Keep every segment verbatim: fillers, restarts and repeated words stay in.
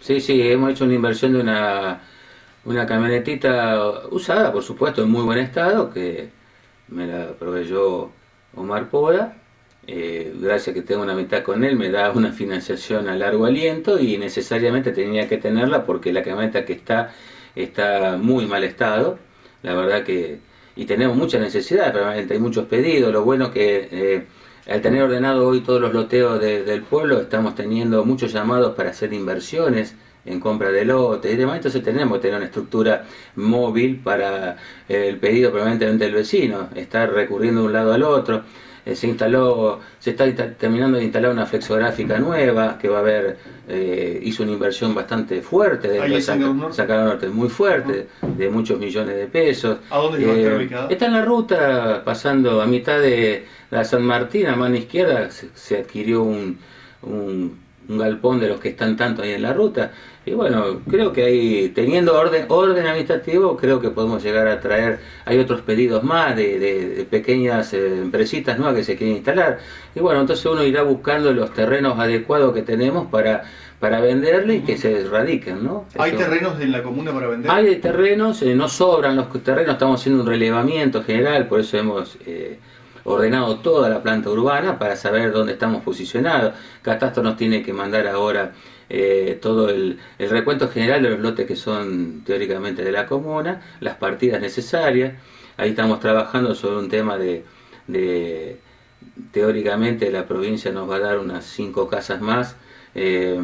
sí, sí, hemos hecho una inversión de una, una camionetita usada, por supuesto, en muy buen estado, que me la proveyó Omar Poda. Eh, gracias que tengo una amistad con él, me da una financiación a largo aliento y necesariamente tenía que tenerla porque la camioneta que está está muy mal estado, la verdad que, y tenemos mucha necesidad, realmente hay muchos pedidos. Lo bueno que eh, al tener ordenado hoy todos los loteos de, del pueblo, estamos teniendo muchos llamados para hacer inversiones en compra de lotes y demás, entonces tenemos que tener una estructura móvil para eh, el pedido permanentemente del vecino, estar recurriendo de un lado al otro. Eh, se instaló, se está terminando de instalar una flexográfica nueva que va a haber, eh, hizo una inversión bastante fuerte dentro de Sacadón Norte, muy fuerte, uh-huh, de muchos millones de pesos. ¿A dónde eh, va a estar ubicada? Está en la ruta, pasando a mitad de la San Martín, a mano izquierda se, se adquirió un, un, un galpón de los que están tanto ahí en la ruta. Y bueno, creo que ahí, teniendo orden, orden administrativo, creo que podemos llegar a traer, hay otros pedidos más de, de, de pequeñas eh, empresitas nuevas que se quieren instalar. Y bueno, entonces uno irá buscando los terrenos adecuados que tenemos para, para venderle y que se radiquen, ¿no? ¿Hay Eso. terrenos en la comuna para vender? Hay terrenos, eh, no sobran los terrenos, estamos haciendo un relevamiento general, por eso hemos eh, ordenado toda la planta urbana para saber dónde estamos posicionados. Catastro nos tiene que mandar ahora Eh, todo el, el recuento general de los lotes que son teóricamente de la comuna, las partidas necesarias. Ahí estamos trabajando sobre un tema de, de teóricamente la provincia nos va a dar unas cinco casas más eh,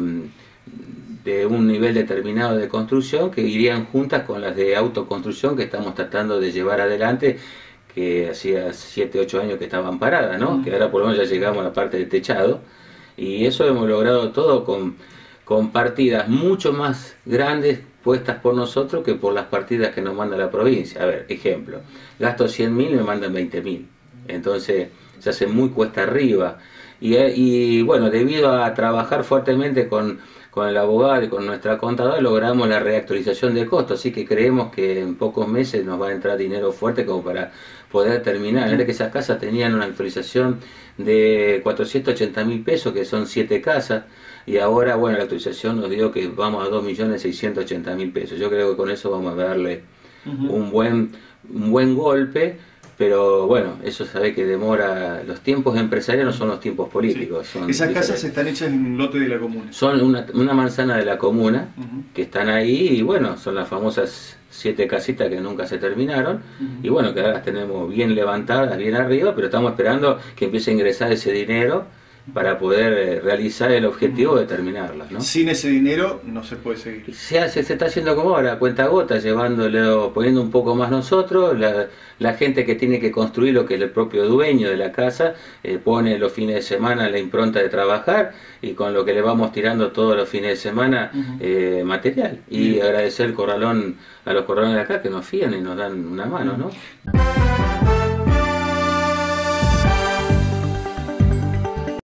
de un nivel determinado de construcción que irían juntas con las de autoconstrucción que estamos tratando de llevar adelante, que hacía siete ocho años que estaban paradas, ¿no? Mm. Que ahora por lo menos ya llegamos a la parte de techado, y eso hemos logrado todo con con partidas mucho más grandes puestas por nosotros que por las partidas que nos manda la provincia. A ver, ejemplo, gasto cien mil y me mandan veinte mil, entonces se hace muy cuesta arriba, y, y bueno, debido a trabajar fuertemente con, con el abogado y con nuestra contadora, logramos la reactualización de costos, así que creemos que en pocos meses nos va a entrar dinero fuerte como para poder terminar. Era que esas casas tenían una actualización de cuatrocientos ochenta mil pesos, que son siete casas, y ahora, bueno, la actualización nos dio que vamos a dos millones seiscientos ochenta mil pesos. Yo creo que con eso vamos a darle uh-huh. un buen un buen golpe, pero bueno, eso sabe que demora. Los tiempos empresariales no son los tiempos políticos. Sí. Son Esas diferentes. Casas están hechas en un lote de la comuna. Son una, una manzana de la comuna, uh-huh, que están ahí, y bueno, son las famosas siete casitas que nunca se terminaron, uh-huh, y bueno, que ahora las tenemos bien levantadas, bien arriba, pero estamos esperando que empiece a ingresar ese dinero para poder eh, realizar el objetivo de terminarlas, ¿no? Sin ese dinero no se puede seguir. Se hace, se está haciendo como ahora, cuenta gota, llevándolo, poniendo un poco más nosotros, la, la gente que tiene que construir, lo que es el propio dueño de la casa, eh, pone los fines de semana la impronta de trabajar, y con lo que le vamos tirando todos los fines de semana uh-huh, eh, material, y uh-huh, agradecer el corralón, a los corralones de acá que nos fían y nos dan una mano, ¿no?